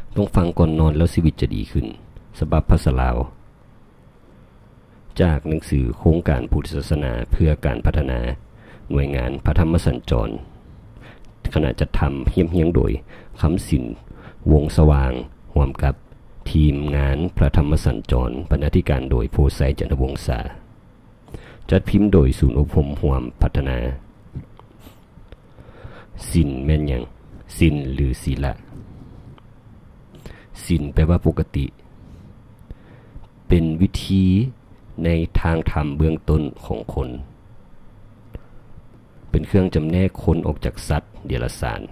ต้องฟังก่อนนอนแล้วชีวิตจะดีขึ้นฉบับภาษาลาวจากหนังสือโครงการพุทธศาสนาเพื่อการพัฒนาหน่วยงานพระธรรมสัญจรขณะจัดทำเฮี้ยงโดยคำสินวงสว่างร่วมกับทีมงานพระธรรมสัญจรบรรณาธิการโดยโพไซจันทวงศาจัดพิมพ์โดยศูนย์อบรมร่วมพัฒนาศีลแม่นหยังศีลหรือศีละศีลแปลว่าปกติเป็นวิธีในทางธรรมเบื้องต้นของคนเป็นเครื่องจำแนกคนออกจากสัตว์เดรัจฉาน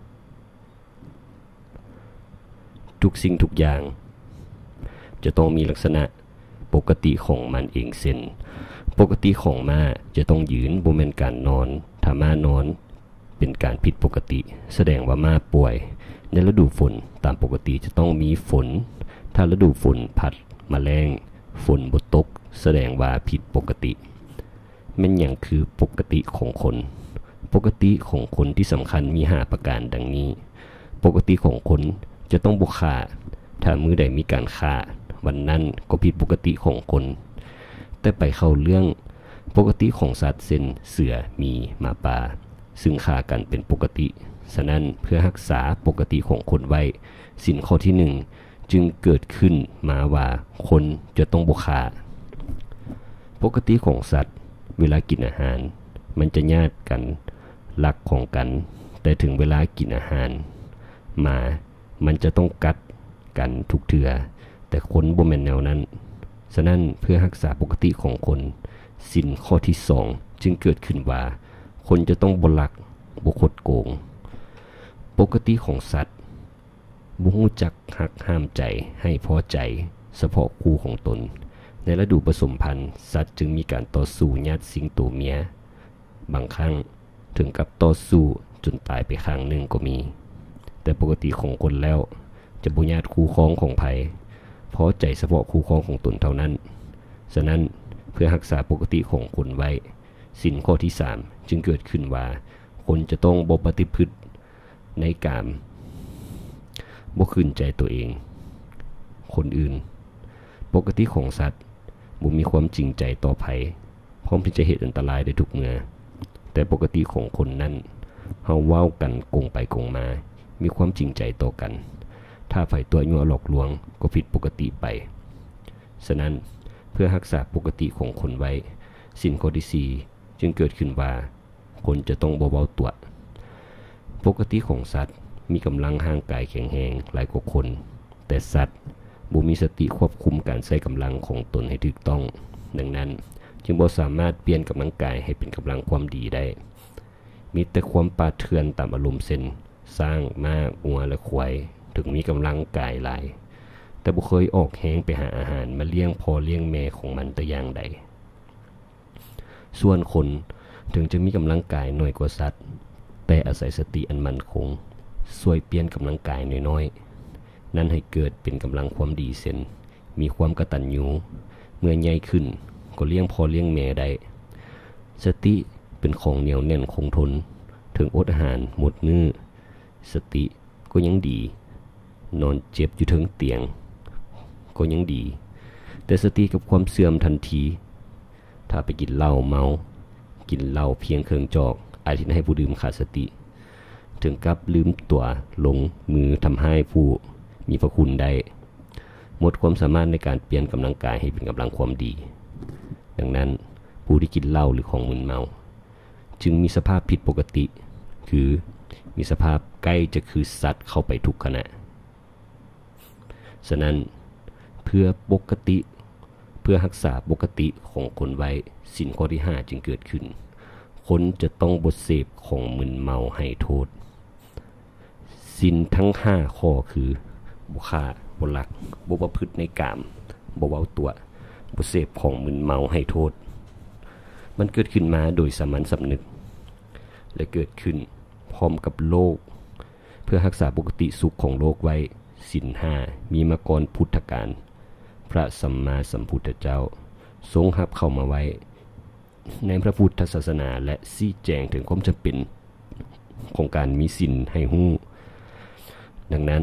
ทุกสิ่งทุกอย่างจะต้องมีลักษณะปกติของมันเองเช่นปกติของม้าจะต้องยืนบ่แม่นการนอนถ้าม้านอนเป็นการผิดปกติแสดงว่าม้าป่วยในฤดูฝนตามปกติจะต้องมีฝนถ้าฤดูฝนพัดแมลงฝนบ่ตกแสดงว่าผิดปกติแม่นหยังคือปกติของคนปกติของคนที่สำคัญมี5ประการดังนี้ปกติของคนจะต้องบ่ฆ่าถ้ามื้อใดมีการฆ่าวันนั้นก็ผิดปกติของคนแต่ไปเข้าเรื่องปกติของสัตว์เช่นเสือมีหมาป่าซึ่งฆ่ากันเป็นปกติฉะนั้นเพื่อรักษาปกติของคนไว้ศีลข้อที่1จึงเกิดขึ้นมาว่าคนจะต้องบ่ฆ่าปกติของสัตว์เวลากินอาหารมันจะญาติกันรักของกันแต่ถึงเวลากินอาหารมามันจะต้องกัดกันทุกเทื่อแต่คนบ่แม่นแนวนั้นฉะนั้นเพื่อรักษาปกติของคนศีลข้อที่2จึงเกิดขึ้นว่าคนจะต้องบ่ลักบ่คดโกงปกติของสัตว์บ่ฮู้จักหักห้ามใจให้พอใจเฉพาะคู่ของตนในฤดูผสมพันธุ์สัตว์จึงมีการต่อสู้ญาติสิงโตเมียบางครั้งถึงกับต่อสู้จนตายไปครั้งหนึ่งก็มีแต่ปกติของคนแล้วจะบ่ญาติคู่ครองของไผพอใจเฉพาะคู่ครองของตนเท่านั้นฉะนั้นเพื่อรักษาปกติของคนไว้ศีลข้อที่3จึงเกิดขึ้นว่าคนจะต้องบ่ปฏิพฤติในกามบ่ขืนใจตัวเองคนอื่นปกติของสัตว์บ่มีความจริงใจต่อไผพร้อมที่จะเฮ็ดอันตรายได้ทุกเมื่อแต่ปกติของคนนั้นเฮาเว้ากันโกงไปโกงมามีความจริงใจต่อกันถ้าไผตัวยั่วหลอกลวงก็ผิดปกติไปฉะนั้นเพื่อรักษาปกติของคนไว้ศีลข้อที่4จึงเกิดขึ้นว่าคนจะต้องบ่เว้าตัวปกติของสัตว์มีกำลังร่างกายแข็งแรงหลายกว่าคนแต่สัตว์บ่มีสติควบคุมการใช้กำลังของตนให้ถูกต้องดังนั้นจึงบ่สามารถเปลี่ยนกำลังกายให้เป็นกำลังความดีได้มีแต่ความปาเถื่อนตามอารมณ์เส้นสร้างม้างัวและควายถึงมีกำลังกายหลายแต่บ่เคยออกแฮงไปหาอาหารมาเลี้ยงพ่อเลี้ยงแม่ของมันแต่อย่างใดส่วนคนถึงจะมีกำลังกายน้อยกว่าสัตว์แต่อาศัยสติอันมั่นคงช่วยเปลี่ยนกำลังกายน้อยๆนั้นให้เกิดเป็นกำลังความดีเช่นมีความกตัญญูเมื่อใหญ่ขึ้นก็เลี้ยงพ่อเลี้ยงแม่ได้สติเป็นของเหนียวแน่นคงทนถึงอดอาหารหมดมื้อสติก็ยังดีนอนเจ็บอยู่ถึงเตียงก็ยังดีแต่สติกับความเสื่อมทันทีถ้าไปกินเหล้าเมากินเหล้าเพียงเครื่องจอกอาจทำให้ผู้ดื่มขาดสติถึงกับลืมตัวลงมือทำให้ผู้มีพระคุณได้หมดความสามารถในการเปลี่ยนกำลังกายให้เป็นกำลังความดีดังนั้นผู้ที่กินเหล้าหรือของมึนเมาจึงมีสภาพผิดปกติคือมีสภาพใกล้จะคือสัตว์เข้าไปทุกขณะฉะนั้นเพื่อรักษาปกติของคนไว้ศีลข้อที่5จึงเกิดขึ้นคนจะต้องบ่เสพของมึนเมาให้โทษศีลทั้ง5ข้อคือบ่ฆ่าบ่ลักบ่ประพฤติในกามบ่เว้าตัวบ่เสพของมึนเมาให้โทษมันเกิดขึ้นมาโดยสามัญสำนึกและเกิดขึ้นพร้อมกับโลกเพื่อรักษาปกติสุขของโลกไว้ศีล5มีมาก่อนพุทธกาลพระสัมมาสัมพุทธเจ้าทรงรับเข้ามาไว้ในพระพุทธศาสนาและชี้แจงถึงความจำเป็นของการมีศีลให้ฮู้ดังนั้น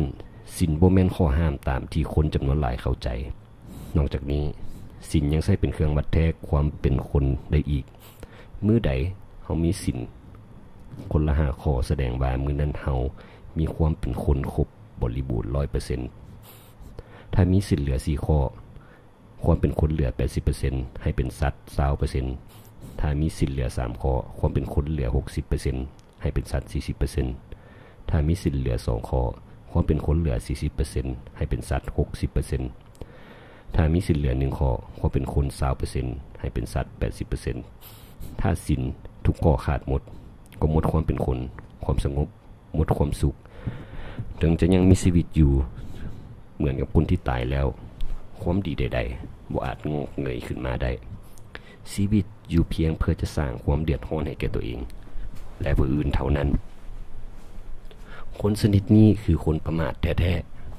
ศีลบ่แม่นข้อห้ามตามที่คนจำนวนหลายเข้าใจนอกจากนี้ศีลยังใช้เป็นเครื่องวัดแท้ความเป็นคนได้อีกมื้อใดเฮามีศีลคนละ5ข้อแสดงว่ามื้อนั้นเฮามีความเป็นคนครบบริบูรณ์ 100% ถ้ามีศีลเหลือ4ข้อความเป็นคนเหลือ 80% ให้เป็นสัตว์ 20% ถ้ามีศีลเหลือ3ข้อความเป็นคนเหลือ 60% ให้เป็นสัตว์ 40%ถ้ามีศีลเหลือ2ข้อความเป็นคนเหลือ 40% ให้เป็นสัตว์ 60%ถ้ามีศีลเหลือ1ข้อความเป็นคน 20% ให้เป็นสัตว์ 80%ถ้าศีลทุกข้อขาดหมดก็หมดความเป็นคนความสงบหมดความสุขถึงจะยังมีชีวิตอยู่เหมือนกับคนที่ตายแล้วความดีใดๆบ่อาจงอกเงยขึ้นมาได้ชีวิตอยู่เพียงเพื่อจะสร้างความเดือดร้อนให้แก่ตัวเองและผู้อื่นเท่านั้นคนชนิดนี้คือคนประมาทแท้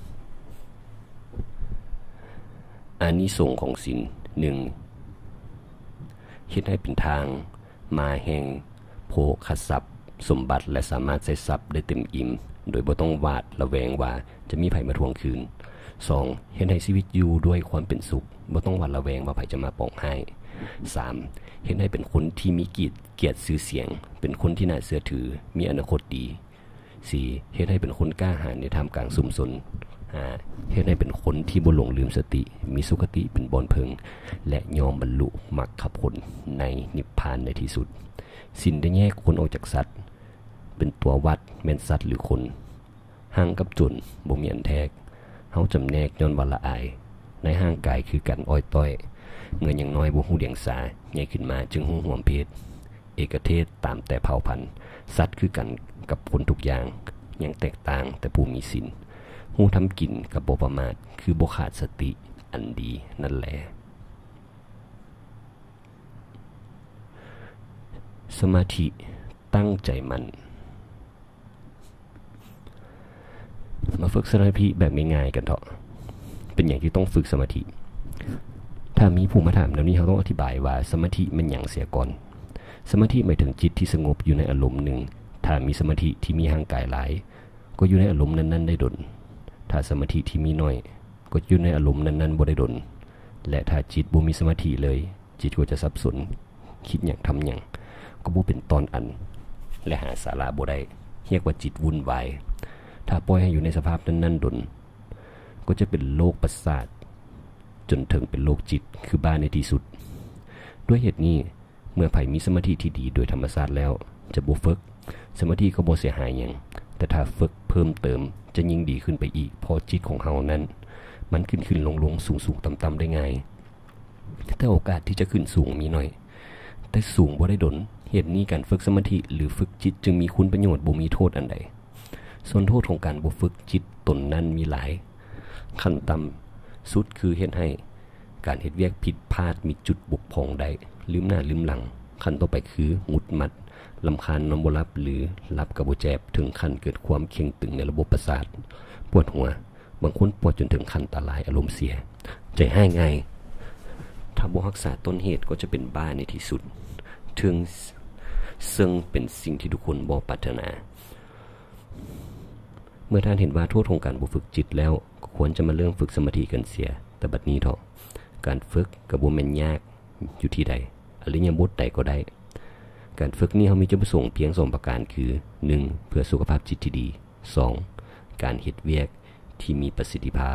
ๆอานิสงส์ของศีล 1. เฮ็ดให้เป็นทางมาแห่งโภคทรัพย์สมบัติและสามารถใช้ทรัพย์ได้เต็มอิ่มโดยบ่ต้องหวาดระแวงว่าจะมีไผมาทวงคืน 2. เฮ็ดให้ชีวิตอยู่ด้วยความเป็นสุขบ่ต้องหวาดระแวงว่าไผจะมาปองให้ 3. เฮ็ดให้เป็นคนที่มีเกียรติชื่อเสียงเป็นคนที่น่าเชื่อถือมีอนาคตดี 4. เฮ็ดให้เป็นคนกล้าหาญในท่ามกลางชุมชน 5. เฮ็ดให้เป็นคนที่บ่หลงลืมสติมีสุขติเป็นบ่อนเพิงและยอมบรรลุมรรคผลในนิพพานในที่สุดศีลได้แยกคนออกจากสัตว์เป็นตัววัดแม่นสัตว์หรือคนห่างกับจนบ่มีอันแทกเฮาจำแนกย้อนว่าละอายในห่างกายคือกันอ้อยต้อยเมื่อยังน้อยบ่ฮู้เดียงสาใหญ่ขึ้นมาจึงฮู้ห่วมเพศเอกเทศตามแต่เผ่าพันธุ์สัตว์คือกันกับคนทุกอย่างยังแตกต่างแต่ผู้มีศีลฮู้ทำกินกับบ่ประมาทคือบ่ขาดสติอันดีนั่นแหละสมาธิตั้งใจมั่นมาฝึกสมาธิแบบง่ายๆกันเถอะเป็นอย่างที่ต้องฝึกสมาธิถ้ามีผู้มาถามแล้วนี้เขาต้องอธิบายว่าสมาธิมันหยังเสียก่อนสมาธิหมายถึงจิตที่สงบอยู่ในอารมณ์หนึ่งถ้ามีสมาธิที่มีห่างกายหลายก็อยู่ในอารมณ์นั้นๆได้ดลถ้าสมาธิที่มีน้อยก็อยู่ในอารมณ์นั้นๆบ่ได้ดลและถ้าจิตบ่มีสมาธิเลยจิตก็จะสับสนคิดหยังทำหยังก็บ่เป็นตอนอันและหาสาระบ่ได้เรียกว่าจิตวุ่นวายถ้าปล่อยให้อยู่ในสภาพนั้นๆดลก็จะเป็นโรคประสาทจนถึงเป็นโรคจิตคือบ้าในที่สุดด้วยเหตุนี้เมื่อไผมีสมาธิที่ดีโดยธรรมชาติแล้วจะบ่ฝึกสมาธิก็บ่เสียหายหยังแต่ถ้าฝึกเพิ่มเติมจะยิ่งดีขึ้นไปอีกเพราะจิตของเฮานั้นมันขึ้นลงสูงต่ำได้ง่ายแต่โอกาสที่จะขึ้นสูงมีน้อยแต่สูงบ่ได้ดลเหตุนี้การฝึกสมาธิหรือฝึกจิตจึงมีคุณประโยชน์บ่มีโทษอันใดส่วนโทษของการบ่ฝึกจิตตนนั้นมีหลายขั้นต่ำสุดคือเฮ็ดให้การเฮ็ดเวียกผิดพลาดมีจุดบกพร่องได้ลืมหน้าลืมหลังขั้นต่อไปคือหงุดหงิดรำคาญนอนบ่หลับหรือหลับก็บ่แจบถึงขั้นเกิดความเข็งตึงในระบบประสาทปวดหัวบางคนปวดจนถึงขั้นตาลายอารมณ์เสียใจหายง่ายถ้าบ่รักษาต้นเหตุก็จะเป็นบ้าในที่สุดถึงซึ่งเป็นสิ่งที่ทุกคนบ่ปรารถนาเมื่อท่านเห็นว่าโทษของการบ่ฝึกจิตแล้วก็ควรจะมาเริ่มฝึกสมาธิกันเสียแต่บัดนี้เถาะการฝึกก็บ่แม่นยากอยู่ที่ใดอริยบทใดก็ได้การฝึกนี้เฮามีจุดประสงค์เพียง2ประการคือ 1. เพื่อสุขภาพจิตที่ดี 2. การเฮ็ดเวียกที่มีประสิทธิภาพ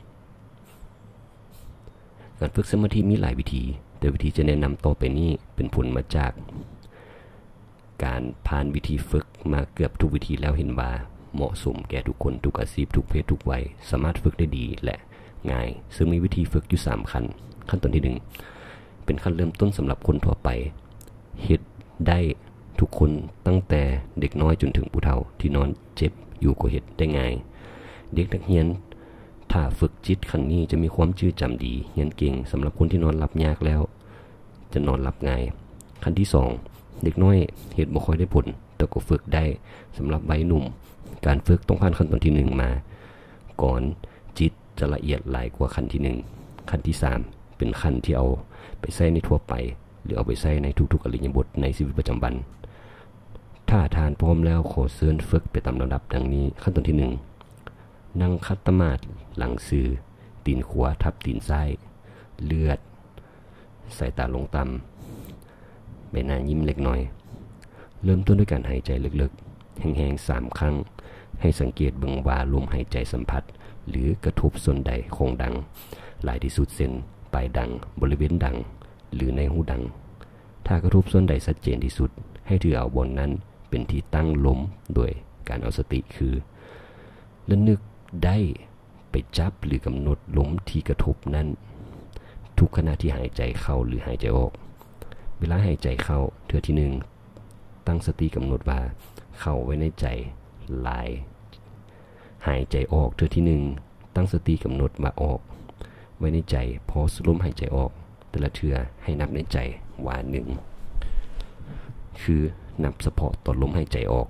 การฝึกสมาธิมีหลายวิธีแต่วิธีจะแนะนำต่อไปนี้เป็นผลมาจากการผ่านวิธีฝึกมาเกือบทุกวิธีแล้วเห็นว่าเหมาะสมแก่ทุกคนทุกอาชีพทุกเพศทุกวัยสามารถฝึกได้ดีและง่ายซึ่งมีวิธีฝึกอยู่3ขั้นขั้นตอนที่1เป็นขั้นเริ่มต้นสำหรับคนทั่วไปเฮ็ดได้ทุกคนตั้งแต่เด็กน้อยจนถึงผู้เฒ่าที่นอนเจ็บอยู่ก็เฮ็ดได้ง่ายเด็กนักเรียนถ้าฝึกจิตขั้นนี้จะมีความจื้อจำดีเรียนเก่งสำหรับคนที่นอนหลับยากแล้วจะนอนหลับง่ายขั้นที่2เด็กน้อยเฮ็ดบ่ค่อยได้ผลแต่ก็ฝึกได้สำหรับวัยหนุ่มการฝึกต้องผ่านขั้นตอนที่1มาก่อนจิตจะละเอียดหลายกว่าขั้นที่1ขั้นที่3เป็นขั้นที่เอาไปใช้ในทั่วไปหรือเอาไปใช้ในทุกๆอริยบทในชีวิตประจำวันถ้าทานพร้อมแล้วขอเชิญฝึกไปตามลำดับดังนี้ขั้นตอนที่1 นั่งคัตมาดหลังสื่อตีนขวาทับตีนซ้ายเลือดสายตาลงต่ำใบหน้ายิ้มเล็กน้อยเริ่มต้นด้วยการหายใจลึกๆแห้งๆ3 ครั้งให้สังเกตเบิ่งว่าลมหายใจสัมผัสหรือกระทบส่วนใดของดังหลายที่สุดเส้นปลายดังบริเวณดังหรือในหูดังถ้ากระทบส่วนใดชัดเจนที่สุดให้ถือเอาบนนั้นเป็นที่ตั้งลมโดยการเอาสติคือและนึกได้ไปจับหรือกำหนดลมที่กระทบนั้นทุกขณะที่หายใจเข้าหรือหายใจออกเวลาหายใจเข้าเทื่อที่1ตั้งสติกำหนดว่าเข้าไว้ในใจลายหายใจออกเทื่อที่1ตั้งสติกำหนดมาออกไว้ในใจพอลมหายใจออกแต่ละเทื่อให้นับในใจว่า1คือนับเฉพาะตอนลมหายใจออก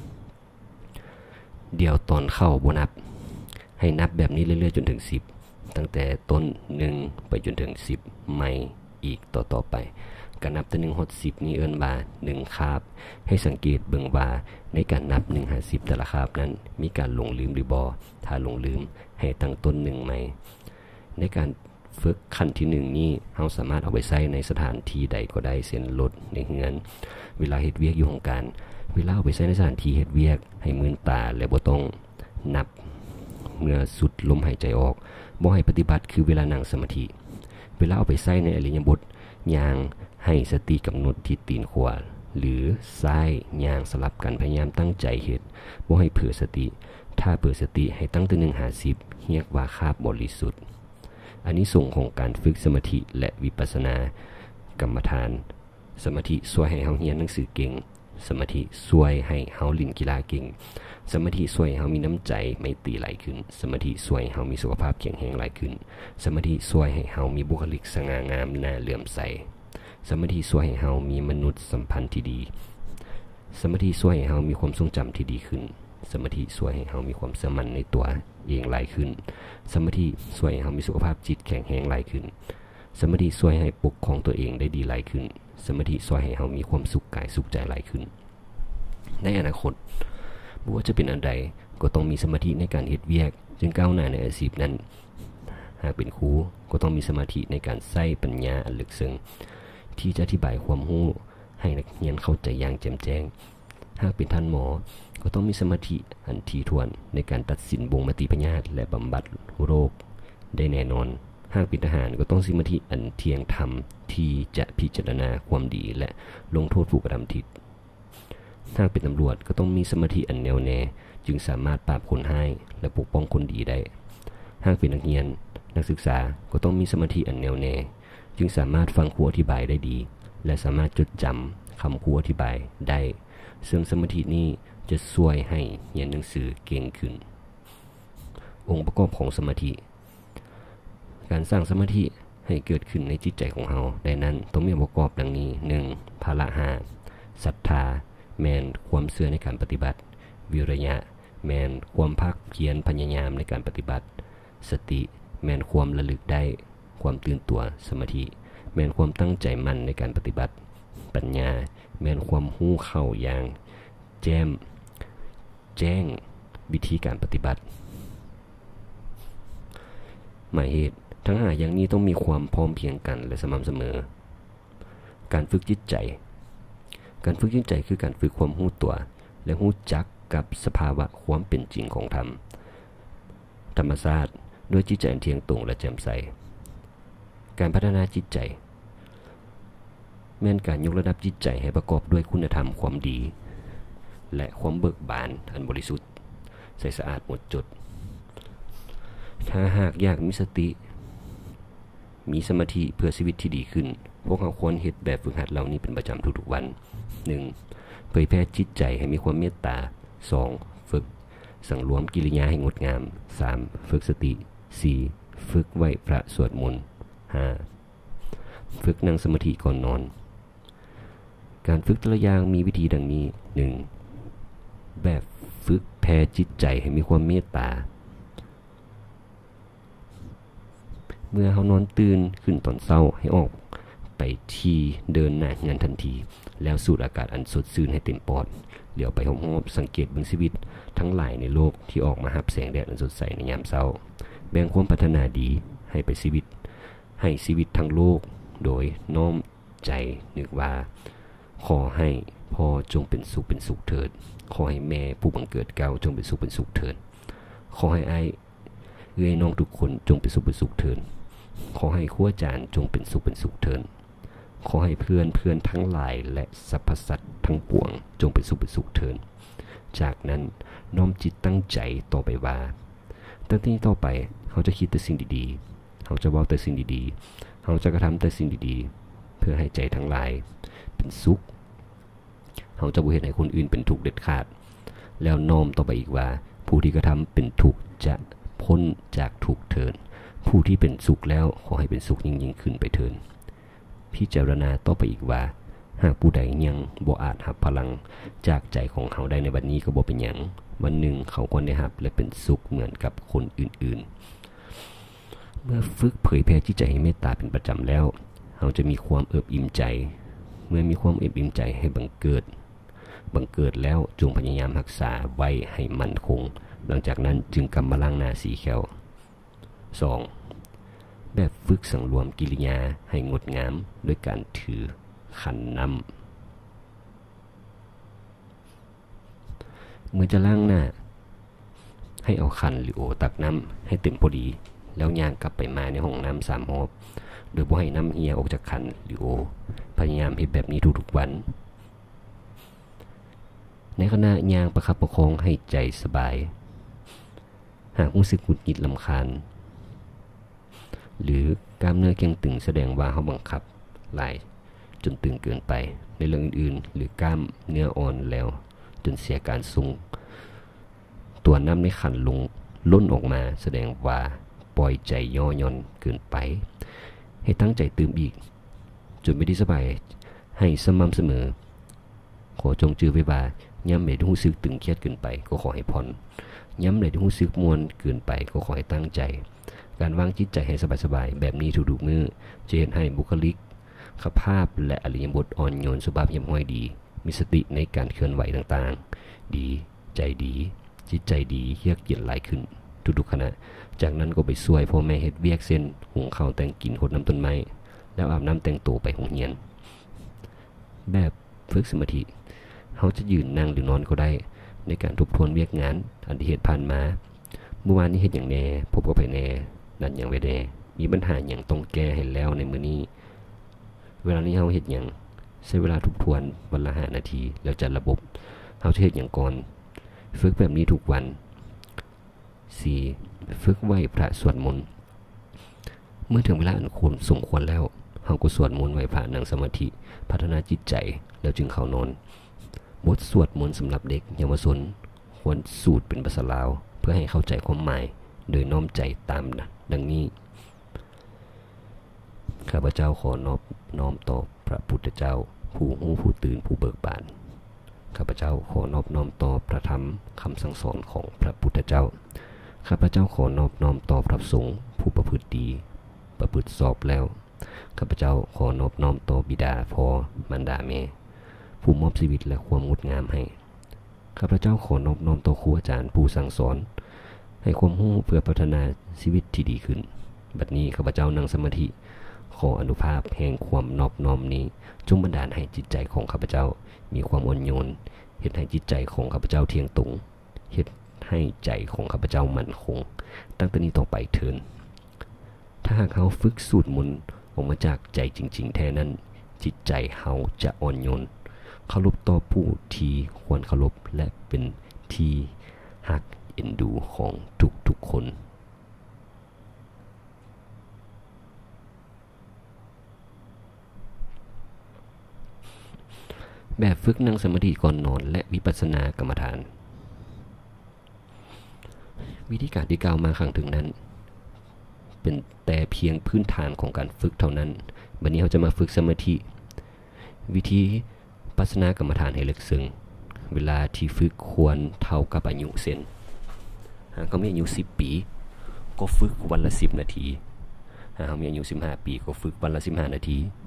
เดี๋ยวตอนเข้าบ่นับให้นับแบบนี้เรื่อยๆจนถึง10ตั้งแต่ต้น1ไปจนถึง10ใหม่อีกต่อไปการนับแต่1ฮอด10นี้เอิ้นว่า1คาบให้สังเกตเบิ่งว่าในการนับ1หา10แต่ละคาบนั้นมีการหลงลืมหรือบ่ถ้าหลงลืมให้ตั้งต้น1ใหม่ในการฝึกขั้นที่1นี้เราสามารถเอาไปใช้ในสถานที่ใดก็ได้เช่นรถในเฮือนเวลาเฮ็ดเวียกอยู่ของการเวลาเอาไปใช้ในสถานที่เฮ็ดเวียกให้มืนตาและบ่ต้องนับเมื่อสุดลมหายใจออกบ่ให้ปฏิบัติคือเวลานั่งสมาธิเวลาเอาไปใช้ในอริยบทย่างให้สติกำหนดที่ตีนขวาหรือซ้ายย่างสลับกันพยายามตั้งใจเฮ็ดบ่ให้เผลอสติถ้าเผลอสติให้ตั้งแต่1หา10เรียกว่าคาบบริสุทธิ์อันนี้ส่งของการฝึกสมาธิและวิปัสสนากรรมฐานสมาธิช่วยให้เฮาเรียนหนังสือเก่งสมาธิช่วยให้เฮาเล่นกีฬาเก่งสมาธิช่วยให้เฮามีน้ำใจไม่ตีไหลขึ้นสมาธิช่วยให้เฮามีสุขภาพแข็งแรงหลายขึ้นสมาธิช่วยให้เฮามีบุคลิกสง่างามน่าเลื่อมใสสมาธิช่วยให้เฮามีมนุษยสัมพันธ์ที่ดีสมาธิช่วยให้เฮามีความทรงจำที่ดีขึ้นสมาธิช่วยให้เฮามีความเชื่อมั่นในตัวเองหลายขึ้นสมาธิช่วยให้เฮามีสุขภาพจิตแข็งแรงหลายขึ้นสมาธิช่วยให้ปกครองตัวเองได้ดีหลายขึ้นสมาธิช่วยให้เฮามีความสุขกายสุขใจหลายขึ้นในอนาคตบ่ว่าจะเป็นอันใดก็ต้องมีสมาธิในการเฮ็ดเวียกจึงก้าวหน้าในอาชีพนั้นหากเป็นครูก็ต้องมีสมาธิในการใช้ปัญญาอันลึกซึ้งที่จะอธิบายความรู้ให้นักเรียนเข้าใจอย่างแจ่มแจ้งหากเป็นท่านหมอก็ต้องมีสมาธิอันถี่ถ้วนในการตัดสินบ่งมติพยาธิและบำบัดโรคได้แน่นอนหากเป็นทหารก็ต้องสมาธิอันเที่ยงธรรมที่จะพิจารณาความดีและลงโทษผู้กระทำผิดหากเป็นตำรวจก็ต้องมีสมาธิอันแน่วแน่จึงสามารถปราบคนร้ายและปกป้องคนดีได้หากเป็นนักเรียนนักศึกษาก็ต้องมีสมาธิอันแน่วแน่จึงสามารถฟังครูอธิบายได้ดีและสามารถจดจำคำครูอธิบายได้ซึ่งสมาธินี้จะช่วยให้เรียนหนังสือเก่งขึ้นองค์ประกอบของสมาธิการสร้างสมาธิให้เกิดขึ้นในจิตใจของเราได้นั้นต้องมีองค์ประกอบดังนี้1ภาละ5ศรัทธาแมนความเชื่อในการปฏิบัติวิริยะแมนความภาคเพียรพยายามในการปฏิบัติสติแมนความระลึกได้ความตื่นตัวสมาธิแมนความตั้งใจมั่นในการปฏิบัติปัญญาแมนความรู้เข้าอย่างแจ้งวิธีการปฏิบัติหมายเหตุทั้ง5อย่างนี้ต้องมีความพร้อมเพรียงกันและสม่ำเสมอการฝึกจิตใจคือการฝึกความรู้ตัวและรู้จักกับสภาวะความเป็นจริงของธรรมชาติด้วยจิตใจเที่ยงตรงและแจ่มใสการพัฒนาจิตใจแม้นการยกระดับจิตใจให้ประกอบด้วยคุณธรรมความดีและความเบิกบานอันบริสุทธิ์ใสสะอาดหมดจดถ้าหากอยากมีสติมีสมาธิเพื่อชีวิตที่ดีขึ้นพวกเราควรเฮ็ดแบบฝึกหัดเหล่านี้เป็นประจำทุกๆวัน 1. เผยแพร่จิตใจให้มีความเมตตา 2. ฝึกสังรวมกิริยาให้งดงาม 3. ฝึกสติ 4. ฝึกไหว้พระสวดมนต์ 5. ฝึกนั่งสมาธิก่อนนอนการฝึกแต่ละอย่างมีวิธีดังนี้ 1. แบบฝึกแผ่จิตใจให้มีความเมตตาเมื่อเฮานอนตื่นขึ้นตอนเช้าให้ออกไปที่เดินหน้าเงินทันทีแล้วสูดอากาศอันสดชื่นให้เต็มปอดเดี๋ยวไปหอมๆสังเกตเบิ่งชีวิตทั้งหลายในโลกที่ออกมารับแสงแดดอันสดใสในยามเช้าแบ่งความพัฒนาดีให้ไปชีวิตทั้งโลกโดยน้อมใจนึกว่าขอให้พ่อจงเป็นสุขเถิดขอให้แม่ผู้บังเกิดเกล้าจงเป็นสุขเถิดขอให้อ้ายเอื้อยน้องทุกคนจงเป็นสุขเถิดขอให้ครูอาจารย์จงเป็นสุขเถิดขอให้เพื่อนทั้งหลายและสรรพสัตว์ทั้งปวงจงเป็นสุขเถิดจากนั้นน้อมจิตตั้งใจต่อไปว่าตั้งแต่นี้ต่อไปเขาจะคิดแต่สิ่งดีๆเขาจะเว้าแต่สิ่งดีๆเขาจะกระทำแต่สิ่งดีๆเพื่อให้ใจทั้งหลายเป็นสุขเขาจะบ่เฮ็ดให้คนอื่นเป็นทุกข์เด็ดขาดแล้วน้อมต่อไปอีกว่าผู้ที่กระทำเป็นทุกข์จะพ้นจากทุกข์เถิดผู้ที่เป็นสุขแล้วขอให้เป็นสุขยิ่งขึ้นไปเถิดพิจารณาต่อไปอีกว่าหากผู้ใดยังบ่อาจรับพลังจากใจของเขาได้ในบัดนี้ก็บ่เป็นหยังวันหนึ่งเขาควรได้รับและเป็นสุขเหมือนกับคนอื่นๆเมื่อฝึกเผยแผ่จิตใจให้เมตตาเป็นประจำแล้วเขาจะมีความเอิบอิ่มใจเมื่อมีความเอิบอิ่มใจให้บังเกิดแล้วจงพยายามรักษาไว้ให้มั่นคงหลังจากนั้นจึงกำมาล้างหน้าสีแขว 2. แบบฝึกสังรวมกิริยาให้งดงามด้วยการถือขันน้ำเมื่อจะล้างหน้าให้เอาขันหรือโอตักน้ำให้เต็มพอดีแล้วย่างกลับไปมาในห้องน้ำ3 รอบโดยบ่ให้น้ำเหี่ยออกจากขันหรือโอพยายามเฮ็ดแบบนี้ทุกๆวันในขณะย่างประคับประคองให้ใจสบายหากรู้สึกหงุดหงิดรำคาญหรือกล้ามเนื้อเกร็งตึงแสดงว่าเขาบังคับหลายจนตึงเกินไปในเรื่องอื่นๆหรือกล้ามเนื้ออ่อนแล้วจนเสียการทรงตัวน้ำในขันลงล้นออกมาแสดงว่าปล่อยใจย่อหย่อนเกินไปให้ตั้งใจตื่มอีกจนไม่ได้สบายให้สม่ำเสมอขอจงจื้อไว้ว่าย้ำใดที่รู้สึกตึงเครียดเกินไปก็ขอให้ผ่อนย้ำใดที่รู้สึกมวนเกินไปก็ขอให้ตั้งใจการวางจิตใจให้สบายๆแบบนี้ทุกๆมื้อจะเห็นให้บุคลิกภาพและอริยบทอ่อนโยนสุภาพเยี่ยมห้อยดีมีสติในการเคลื่อนไหวต่างๆดีใจดีจิตใจดีเยือกเย็นหลายขึ้นทุกๆขณะจากนั้นก็ไปช่วยพ่อแม่เฮ็ดเวียกเส้นหุงข้าวแต่งกินรดน้ำต้นไม้แล้วอาบน้ำแต่งตัวไปโรงเรียนแบบฝึกสมาธิเขาจะยืนนั่งหรือนอนก็ได้ในการทบทวนเวียกงานอันที่เหตุผ่านมาเมื่อวานนี้เฮ็ดอย่างแน่พบกับไปแน่นั่นอย่างไว้แน่มีปัญหาอย่างต้องแก้ให้แล้วในมื้อนี้เวลานี้เฮาเฮ็ดหยังใช้เวลาทบทวนวันละ5 นาทีแล้วจัดระบบเฮาจะเฮ็ดหยังก่อนฝึกแบบนี้ทุกวัน 4. ฝึกไหว้พระสวดมนต์เมื่อถึงเวลาอันควรสมควรแล้วเฮาก็สวดมนต์ไหว้พระนั่งสมาธิพัฒนาจิตใจแล้วจึงเข้านอนบทสวดมนต์สำหรับเด็กเยาวชนควรสูตรเป็นภาษาลาวเพื่อให้เข้าใจความหมายโดยน้อมใจตามดังนี้ข้าพเจ้าขอนอบน้อมต่อพระพุทธเจ้าผู้รู้ผู้ตื่นผู้เบิกบานข้าพเจ้าขอนอบน้อมต่อพระธรรมคำสั่งสอนของพระพุทธเจ้าข้าพเจ้าขอนอบน้อมต่อพระสงฆ์ผู้ประพฤติดีประพฤติชอบแล้วข้าพเจ้าขอนอบน้อมต่อบิดาพ่อมารดาแม่ผู้มอบชีวิตและความงดงามให้ข้าพเจ้าขอนอบน้อมต่อครูอาจารย์ผู้สั่งสอนให้ความรู้เพื่อพัฒนาชีวิตที่ดีขึ้นบัดนี้ข้าพเจ้านั่งสมาธิขออนุภาพแห่งความนอบน้อมนี้จงบันดาลให้จิตใจของข้าพเจ้ามีความอ่อนโยนเฮ็ดให้จิตใจของข้าพเจ้าเที่ยงตรงเฮ็ดให้ใจของข้าพเจ้ามั่นคงตั้งแต่นี้ต่อไปเถิดถ้าหากเขาฝึกสูตรมนต์ออกมาจากใจจริงๆแท้นั้นจิตใจเขาจะอ่อนโยนเคารพต่อผู้ที่ควรเคารพและเป็นที่ฮักเอ็นดูของทุกๆคนแบบฝึกนั่งสมาธิก่อนนอนและวิปัสสนากรรมฐานวิธีการที่กล่าวมาข้างถึงนั้นเป็นแต่เพียงพื้นฐานของการฝึกเท่านั้นวันนี้เราจะมาฝึกสมาธิวิธีวิปัสสนากรรมฐานให้ลึกซึ้งเวลาที่ฝึกควรเท่ากับอายุเส้นหากเขามีอายุ10 ปีก็ฝึกวันละ10 นาทีหากเขามีอายุ15 ปีก็ฝึกวันละ15 นาที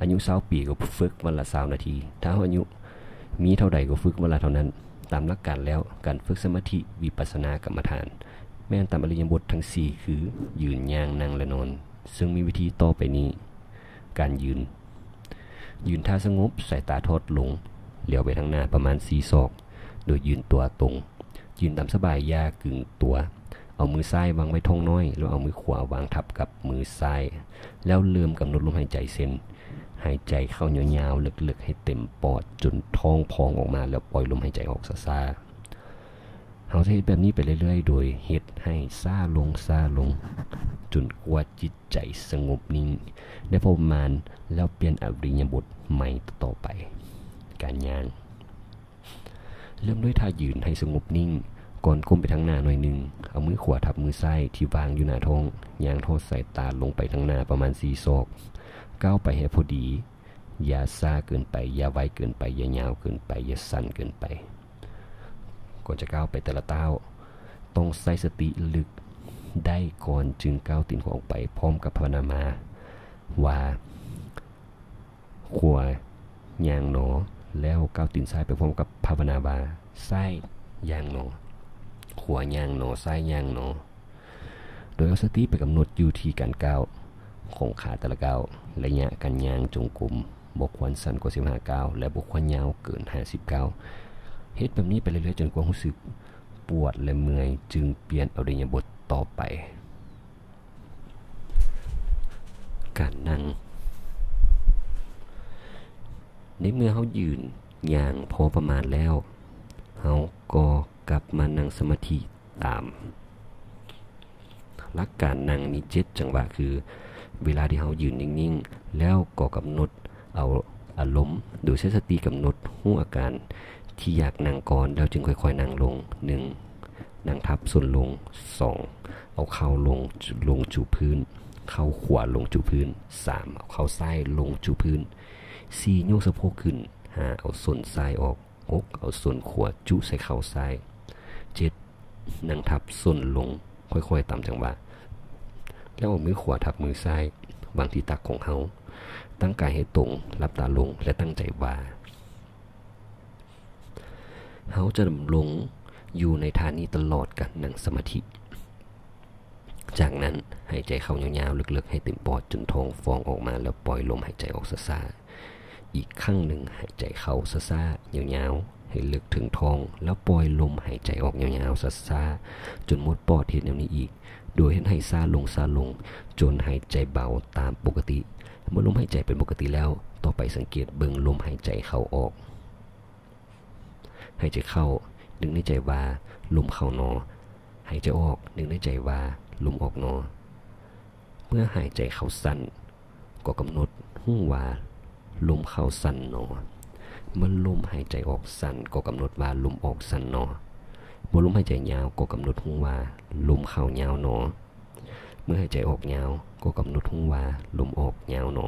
อายุ20ปีก็ฝึกวันละ20นาทีถ้าอายุมีเท่าใดก็ฝึกวันละเท่านั้นตามหลักการแล้วการฝึกสมาธิวิปัสสนากรรมฐานแม้นตามอริยบททั้ง4คือยืนย่างนั่งและนอนซึ่งมีวิธีต่อไปนี้การยืนท่าสงบสายตาทอดลงเหลียวไปทางหน้าประมาณ4ศอกโดยยืนตัวตรงยืนตามสบายอย่ากึ่งตัวเอามือซ้ายวางไว้ท้องน้อยแล้วเอามือขวาวางทับกับมือซ้ายแล้วเริ่มกำหนดลมหายใจเส้นหายใจเข้ายาวๆลึกๆให้เต็มปอดจนท้องพองออกมาแล้วปล่อยลมหายใจออกซ่าๆเฮาจะเฮ็ดแบบนี้ไปเรื่อยๆโดยเฮ็ดให้ซ่าลงจนกว่าจิตใจสงบนิ่งได้พอประมาณแล้วเปลี่ยนอริยบทใหม่ต่อไปการย่างเริ่มด้วยท่ายืนให้สงบนิ่งก่อนก้มไปทางหน้าหน่อยนึงเอามือขวาทับมือซ้ายที่วางอยู่หน้าท้องย่างทอดสายตาลงไปทางหน้าประมาณ4ศอกก้าวไปให้พอดีอย่าซ่าเกินไปอย่าไวเกินไปอย่ายาวเกินไปอย่าสั้นเกินไปก่อนจะก้าวไปแต่ละก้าวต้องใส่สติลึกได้ก่อนจึงก้าวตีนขวาออกไปพร้อมกับภาวนามาว่าขวาย่างหนอแล้วก้าวตีนซ้ายไปพร้อมกับภาวนาว่าซ้ายย่างหนอขวาย่างหนอซ้ายย่างหนอโดยเอาสติไปกำหนดอยู่ที่การก้าวของขาแต่ละก้าวระยะการย่างจงกรมบ่ควรสั้นกว่า15ก้าวและบ่ควรยาวเกิน50ก้าวเฮ็ดแบบนี้ไปเรื่อยๆจนกว่ารู้สึกปวดและเมื่อยจึงเปลี่ยนอริยบทต่อไปการนั่งในเมื่อเฮายืนย่างพอประมาณแล้วเฮาก็กลับมานั่งสมาธิตามหลักการนั่งมี7จังหวะคือเวลาที่เฮายืนนิ่งๆแล้วก็กำหนดเอาอารมณ์โดยใช้สติกำหนดรู้อาการที่อยากนั่งก่อนแล้วจึงค่อยๆนั่งลง1นั่งทับส่วนลง2เอาเข่าลงจูพื้นเข่าขวาลงจูพื้น3เอาเข่าซ้ายลงจูพื้น4ยกสะโพกขึ้น5เอาส่วนซ้ายออก6เอาส่วนขวาจุใส่เข่าซ้าย7นั่งทับส่วนลงค่อยๆตามจังหวะแล้วเอามือขวาทับมือซ้ายวางที่ตักของเฮาตั้งกายให้ตรงหลับตาลงและตั้งใจว่าเฮาจะดำรงอยู่ในท่านี้ตลอดการนั่งสมาธิจากนั้นหายใจเข้ายาวๆลึกๆให้เต็มปอดจนท้องฟองออกมาแล้วปล่อยลมหายใจออกซ่าๆอีกครั้งหนึ่งหายใจเข้าซ่าๆยาวๆให้ลึกถึงท้องแล้วปล่อยลมหายใจออกยาวๆซ่าๆจนหมดปอดเฮ็ดแนวนี้อีกโดยให้ซ่าลงจนหายใจเบาตามปกติเมื่อลมหายใจเป็นปกติแล้วต่อไปสังเกตเบิ่งลมหายใจเข้าออกหายใจเข้านึกในใจว่าลมเข้าหนอหายใจออกนึกในใจว่าลมออกหนอเมื่อหายใจเข้าสั้นก็กำหนดรู้ว่าลมเข้าสั้นหนอเมื่อลมหายใจออกสั้นก็กำหนดว่าลมออกสั้นหนอเมื่อลมหายใจยาวก็กำหนดรู้ว่าลมเข้ายาวหนอเมื่อหายใจออกยาวก็กำหนดรู้ว่าลมออกยาวหนอ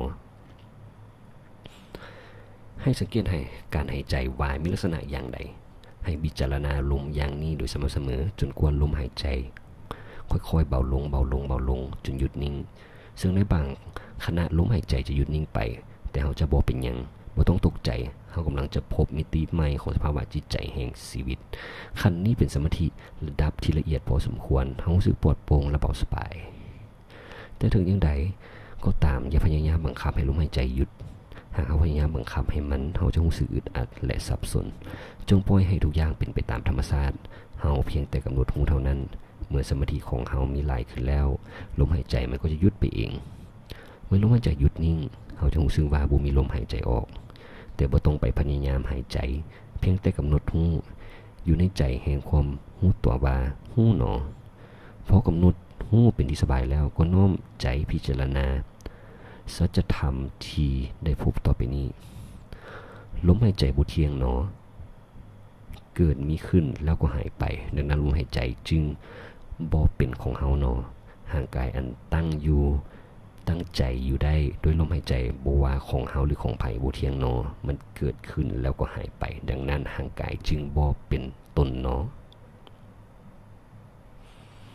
ให้สังเกตให้การหายใจวายมีลักษณะอย่างใดให้พิจารณาลมอย่างนี้โดยสม่ำเสมอจนกว่าลมหายใจค่อยๆเบาลงจนหยุดนิ่งซึ่งในบางขณะลมหายใจจะหยุดนิ่งไปแต่เราจะบ่เป็นหยังบ่ต้องตกใจเรากำลังจะพบมิติใหม่ของสภาวะจิตใจแห่งชีวิตขั้นนี้เป็นสมาธิระดับที่ละเอียดพอสมควรเรารู้สึกปลอดโปร่งและเบาสบายแต่ถึงอย่างใดก็ตามอย่าพยายามบังคับให้ลมหายใจหยุดหากเราพยายามบังคับให้มันเราจะรู้สึกอึดอัดและสับสนจงปล่อยให้ทุกอย่างเป็นไปตามธรรมชาติเราเพียงแต่กำหนดรู้เท่านั้นเมื่อสมาธิของเรามีหลายขึ้นแล้วลมหายใจมันก็จะหยุดไปเองเมื่อลมหายใจหยุดนิ่งเราจะรู้สึกว่าบ่มีลมหายใจออกแต่บ่ต้องไปพยายามหายใจเพียงแต่กำหนดรู้อยู่ในใจแห่งความรู้ตัวว่ารู้หนอพอกำหนดรู้เป็นที่สบายแล้วก็น้อมใจพิจารณาสัจธรรมที่ได้พบต่อไปนี้ลมหายใจบ่เที่ยงหนอเกิดมีขึ้นแล้วก็หายไปดังนั้นลมหายใจจึงบ่เป็นของเฮาหนอห่างกายอันตั้งอยู่ตั้งใจอยู่ได้โดยลมหายใจบ่ว่าของเฮาหรือของไผบ่เที่ยงหนอมันเกิดขึ้นแล้วก็หายไปดังนั้นห่างกายจึงบ่เป็นตนหนอ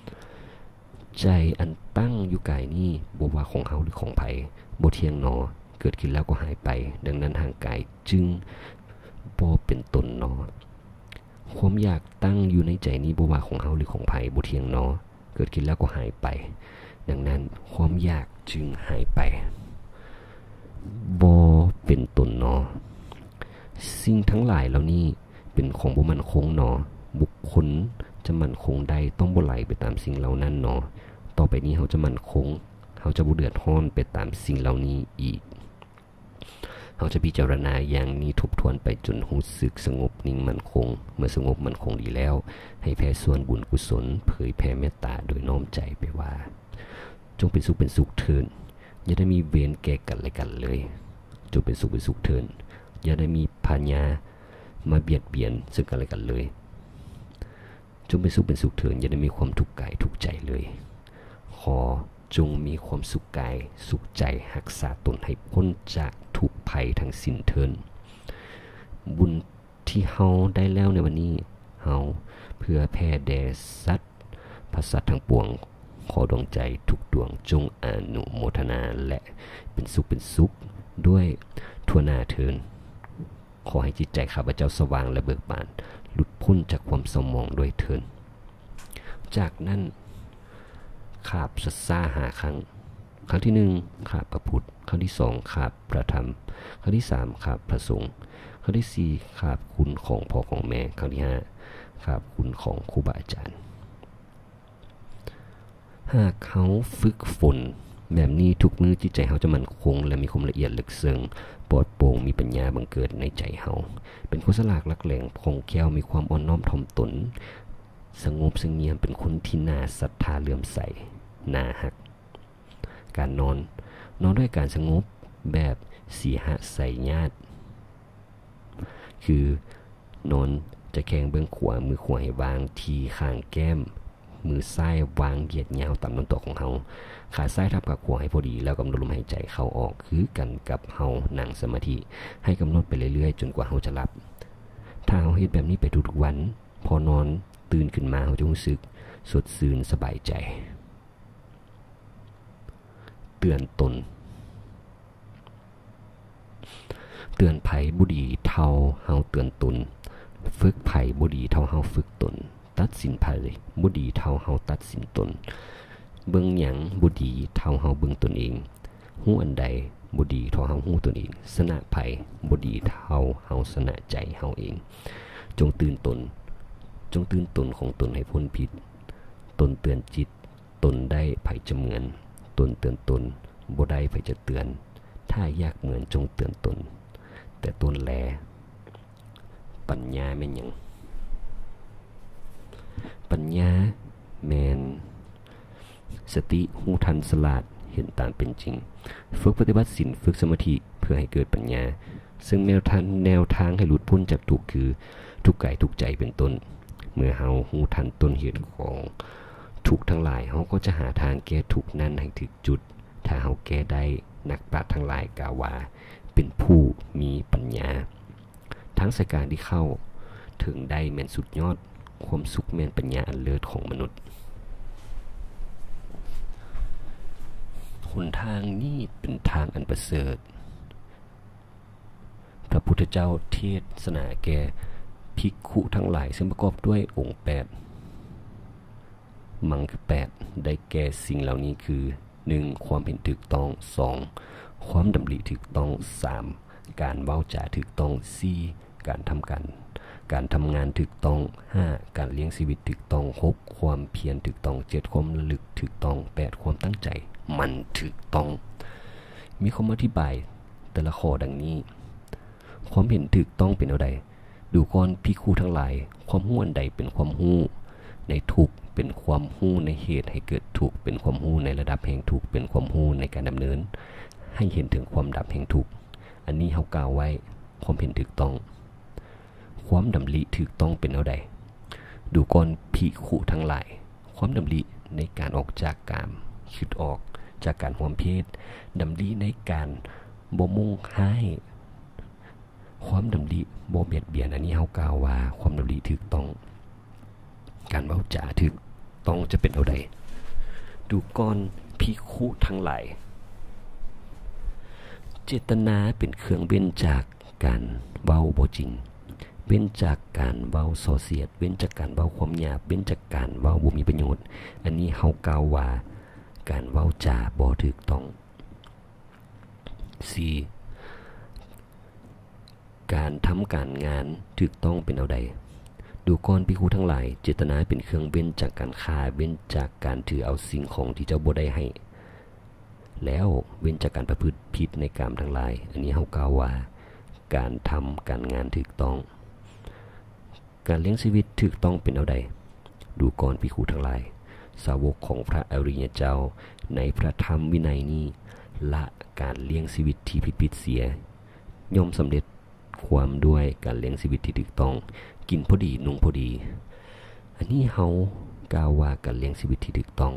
ใจอันตั้งอยู่กายนี้บ่ว่าของเฮาหรือของไผบ่เที่ยงหนอเกิดขึ้นแล้วก็หายไปดังนั้นทางกายจึงบ่เป็นตนเนาะความอยากตั้งอยู่ในใจนี้บ่ว่าของเฮาหรือของไผบ่เที่ยงเนาะเกิดขึ้นแล้วก็หายไปดังนั้นความอยากจึงหายไปบ่เป็นตนเนาะสิ่งทั้งหลายเหล่านี้เป็นของบ่มั่นคงเนาะบุคคลจะมั่นคงได้ต้องบ่ไหลไปตามสิ่งเหล่านั้นเนาะต่อไปนี้เฮาจะมั่นคงเฮาจะบ่เดือดร้อนไปตามสิ่งเหล่านี้อีกเฮาจะพิจารณาอย่างนี้ทบทวนไปจนรู้สึกสงบนิ่งมั่นคงเมื่อสงบมั่นคงดีแล้วให้แผ่ส่วนบุญกุศลเผยแผ่เมตตาโดยน้อมใจไปว่าจงเป็นสุขเป็นสุขเถิดอย่าได้มีเวรแก่กันและกันเลยจงเป็นสุขเป็นสุขเถิดอย่าได้มีพาญามาเบียดเบียนซึ่งกันและกันเลยจงเป็นสุขเป็นสุขเถิดอย่าได้มีความทุกข์กายทุกข์ใจเลยขอจงมีความสุขกายสุขใจรักษาตนให้พ้นจากทุกภัยทั้งสิ้นเถิดบุญที่เฮาได้แล้วในวันนี้เฮาเพื่อแผ่แด่สัตว์พระสัตว์ทั้งปวงขอดวงใจทุกดวงจงอนุโมทนาและเป็นสุขด้วยทั่วหน้าเถิดขอให้จิตใจข้าพเจ้าสว่างและเบิกบานหลุดพ้นจากความเศร้าหมองด้วยเถิดจากนั้นขาบสัสสาหาครั้งที่หนึ่งขาบพระพุทธครั้งที่สองขาบพระธรรมครั้งที่สามขาบพระสงฆ์ครั้งที่สี่ขาบคุณของพ่อของแม่ครั้งที่ห้าขาบคุณของครูบาอาจารย์หากเขาฝึกฝนแบบนี้ทุกมือจิตใจเขาจะมั่นคงและมีความละเอียดลึกซึ้งปลอดโปร่งมีปัญญาบังเกิดในใจเขาเป็นคนฉลาดลักแหล่งคล่องแคล่วมีความอ่อนน้อมถ่อมตนสงบเสงี่ยมเป็นคนที่น่าศรัทธาเลื่อมใสน่าฮักการนอนด้วยการสงบแบบสีหะใส่ญาติคือนอนจะแข้งเบื้องขวามือขวาให้วางทีข้างแก้มมือซ้ายวางเหยียดยาวตามลำตัวของเฮาขาซ้ายทับกับขวาให้พอดีแล้วกำหนดลมหายใจเข้าออกคือกันกับเฮานั่งสมาธิให้กำหนดไปเรื่อยๆจนกว่าเฮาจะหลับถ้าเฮาเฮ็ดแบบนี้ไปทุกๆวันพอนอนตื่นขึ้นมาเฮาจะรู้สึกสดชื่นสบายใจเตือนตนเตือนภัยบ่ดีเท่าเฮาเตือนตนฝึกภัยบ่ดีเท่าเฮาฝึกตนตัดสินภัยบ่ดีเท่าเฮาตัดสินตนเบิ่งหยังบ่ดีเท่าเฮาเบิ่งตนเองฮู้อันใดบ่ดีเท่าเฮาฮู้ตนเองชนะภัยบ่ดีเท่าเฮาชนะใจเฮาเองจงตื่นตนของตนให้พ้นผิดตนเตือนจิตตนได้ภัยจะเหมือนตนเตือนตนบ่ได้ภัยจะเตือนถ้าอยากเหมือนจงเตือนตนแต่ตนแลปัญญาแม่นหยังปัญญาแม่นสติหูทันสลาดเห็นตามเป็นจริงฝึกปฏิบัติศีลฝึกสมาธิเพื่อให้เกิดปัญญาซึ่งแนวทางให้หลุดพ้นจากทุกข์คือทุกข์กายทุกข์ใจเป็นต้นเมื่อเฮาหูทันต้นเหตุของทุกข์ทั้งหลายเฮาก็จะหาทางแก้ทุกข์นั้นให้ถึงจุดถ้าเฮาแก้ได้นักปราชญ์ทั้งหลายกล่าวว่าเป็นผู้มีปัญญาทั้งสายการที่เข้าถึงได้แม่นสุดยอดความสุขแม่นปัญญาอันเลิศของมนุษย์หนทางนี้เป็นทางอันประเสริฐพระพุทธเจ้าเทศนาแก่ภิกขุทั้งหลายซึ่งประกอบด้วยองค์8มังคือ8ได้แก่สิ่งเหล่านี้คือ1ความเห็นถูกต้อง2ความดำริถูกต้อง3การเว้าจาถูกต้อง4การทำงานถูกต้อง5การเลี้ยงชีวิตถูกต้อง6ความเพียรถูกต้อง7ความระลึกถูกต้อง8ความตั้งใจมันถูกต้องมีคำอธิบายแต่ละข้อดังนี้ความเห็นถูกต้องเป็นเอาใดดูก่อนภิกขุทั้งหลายความรู้อันใดเป็นความรู้ในทุกข์เป็นความรู้ในเหตุให้เกิดทุกข์เป็นความรู้ในระดับแห่งทุกข์เป็นความรู้ในการดำเนินให้เห็นถึงความดับแห่งทุกข์อันนี้เฮากล่าวไว้ความเห็นถูกต้องความดำริถูกต้องเป็นเอาใดดูก่อนภิกขุทั้งหลายความดำริในการออกจากกามคิดออกจากการร่วมเพศดำริในการบ่มุ่งให้ความดำริบ่เบียดเบียนอันนี้เฮากล่าวว่าความดำริถูกต้องการเว้าจาถูกต้องจะเป็นเอาใดดูก่อนภิกขุทั้งหลายเจตนาเป็นเครื่องเว้นจากการเว้าบ่จริงเว้นจากการเว้าส่อเสียดเว้นจากการเว้าความหยาบเว้นจากการเว้าบ่มีประโยชน์อันนี้เฮากล่าวว่าการเว้าจาบ่ถูกต้อง 4. การทำการงานถูกต้องเป็นเอาใดดูก่อนภิกษุทั้งหลายเจตนาเป็นเครื่องเว้นจากการฆ่าเว้นจากการถือเอาสิ่งของที่เจ้าบ่ได้ให้แล้วเว้นจากการประพฤติผิดในกามทั้งหลายอันนี้เฮากล่าวว่าการทำการงานถูกต้องการเลี้ยงชีวิตถูกต้องเป็นเอาใดดูก่อนภิกษุทั้งหลายสาวกของพระอริยเจ้าในพระธรรมวินัยนี้ละการเลี้ยงชีวิตที่ผิดเสียย่อมสำเร็จความด้วยการเลี้ยงชีวิตที่ถูกต้องกินพอดีนุ่งพอดีอันนี้เฮากล่าวว่าการเลี้ยงชีวิตที่ถูกต้อง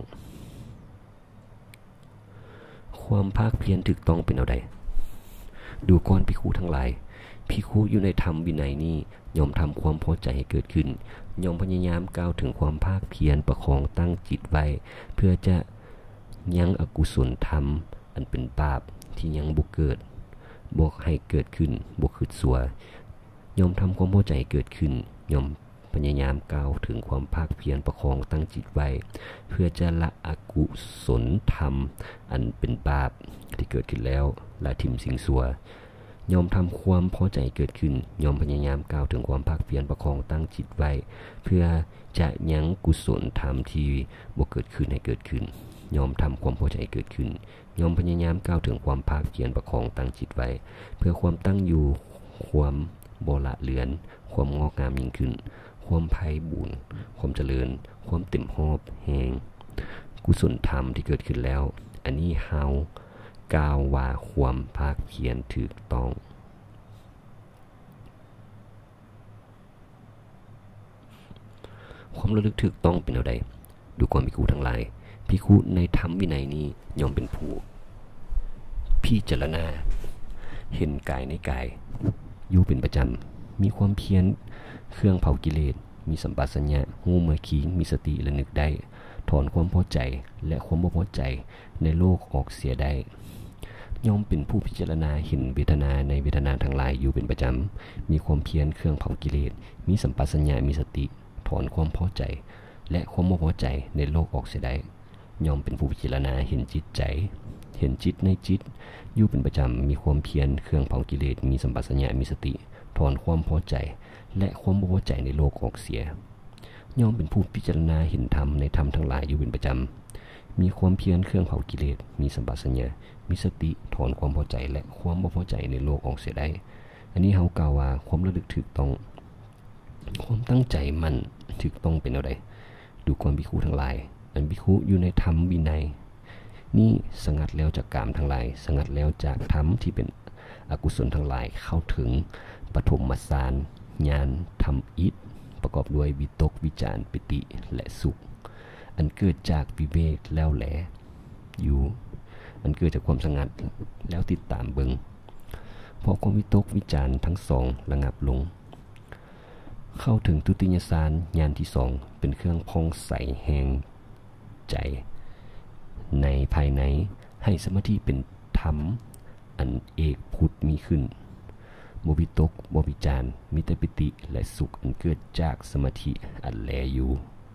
ความภาคเพียรถูกต้องเป็นเอาใดดูก่อนภิกษุทั้งหลายภิกษุอยู่ในธรรมวินัยนี้ย่อมทำความพอใจให้เกิดขึ้นย่อมพยายามกล่าวถึงความภาคเพียรประคองตั้งจิตไว้เพื่อจะยั้งอกุศลธรรมอันเป็นบาปที่ยังบ่เกิดบ่ให้เกิดขึ้นบ่คิดชั่วยอมทำความพอใจเกิดขึ้นยอมพยายามกล่าวถึงความภาคเพียรประคองตั้งจิตไว้เพื่อจะละอกุศลธรรมอันเป็นบาปที่เกิดขึ้นแล้วละทิ่มสิ่งชั่วยอมทำความพอใจเกิดขึ้นยอมพยายามกล่าวถึงความภาคเพียรประคองตั้งจิตไว้เพื่อจะยั้งกุศลธรรมที่บ่เกิดขึ้นให้เกิดขึ้นยอมทำความพอใจเกิดขึ้นยอมพยายามกล่าวถึงความภาคเพียรประคองตั้งจิตไว้เพื่อความตั้งอยู่ความบ่ละเลือนความงอกงามยิ่งขึ้นความไพบูรย์ความเจริญความเต็มหอบแห่งกุศลธรรมที่เกิดขึ้นแล้วอันนี้เฮากล่าวว่าความภาคเพียรถูกต้องความระลึกถูกต้องเป็นเอาใดดูก่อนภิกษุทั้งหลายภิกษุในธรรมวินัยนี้ย่อมเป็นผู้พิจารณาเห็นกายในกายอยู่เป็นประจำมีความเพียรเครื่องเผากิเลสมีสัมปชัญญะหูเมื่อคิงมีสติและนึกได้ถอนความพอใจและความบ่พอใจในโลกออกเสียได้ย่อมเป็นผู้พิจารณาเห็นเวทนาในเวทนาทั้งหลายอยู่เป็นประจำมีความเพียรเครื่องเผากิเลสมีสัมปชัญญะมีสติถอนความพอใจและความบ่พอใจในโลกออกเสียได้ย่อมเป็นผู้พิจารณาเห็นจิตใจเห็นจิตในจิตอยู่เป็นประจำมีความเพียรเครื่องเผากิเลสมีสัมปชัญญะมีสติถอนความพอใจและความบ่พอใจในโลกออกเสียย่อมเป็นผู้พิจารณาเห็นธรรมในธรรมทั้งหลายอยู่เป็นประจำมีความเพียรเครื่องเผากิเลสมีสัมปชัญญะมีสติถอนความพอใจและความบ่พอใจในโลกออกเสียได้อันนี้เฮากล่าวว่าความระลึกถูกต้องความตั้งใจมั่นถูกต้องเป็นเอาใดดูก่อนภิกษุทั้งหลายอันภิกษุอยู่ในธรรมวินัยนี่สงัดแล้วจากกามทั้งหลายสงัดแล้วจากธรรมที่เป็นอกุศลทั้งหลายเข้าถึงปฐมฌานญาณธรรมอิทธิประกอบด้วยวิตกวิจารปิติและสุขอันเกิดจากวิเวกแล้วแลอยู่อันเกิดจากความสงัดแล้วติดตามเบิงพอความวิตกวิจารทั้งสองระงับลงเข้าถึงทุติยฌานญาณที่สองเป็นเครื่องพองใสแห่งใจในภายในให้สมาธิเป็นธรรมอันเอกพุทธมีขึ้นบ่วิตกบ่วิจารมีแต่ปิติและสุขอันเกิดจากสมาธิอันแลอยู่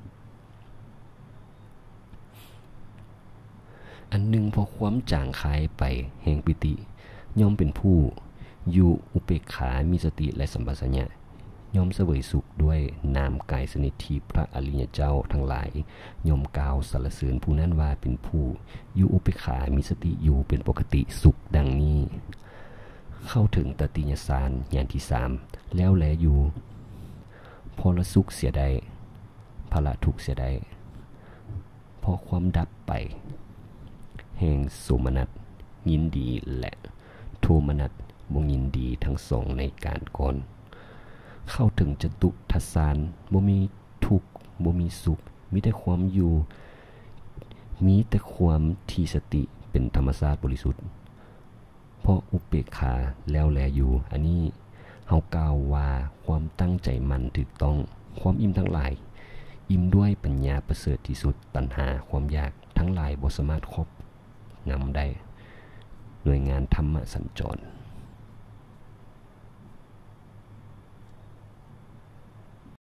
อันหนึ่งพอความจางคายไปแห่งปิติย่อมเป็นผู้อยู่อุเบกขามีสติและสัมปชัญญะย่อมเสวยสุขด้วยนามกายสนิทที่พระอริยเจ้าทั้งหลายย่อมกล่าวสรรเสริญผู้นั้นว่าเป็นผู้อยู่อุเบกขามีสติอยู่เป็นปกติสุขดังนี้เข้าถึงตติยฌานญาณที่สามแล้วแลอยู่พอละสุขเสียได้ภละทุกข์เสียได้พอความดับไปแห่งโสมนัสยินดีและโทมนัสบ่ยินดีทั้งสองในการก่อนเข้าถึงจตุทัสสานบ่มีทุกข์บ่มีสุขมีแต่ความอยู่มีแต่ความที่สติเป็นธรรมชาติบริสุทธิ์เพราะอุเบกขาแล้วแลอยู่อันนี้เฮากล่าวว่าความตั้งใจมั่นถูกต้องความอิ่มทั้งหลายอิ่มด้วยปัญญาประเสริฐที่สุดตัณหาความอยากทั้งหลายบ่สามารถครอบงำได้หน่วยงานธรรมสัญจร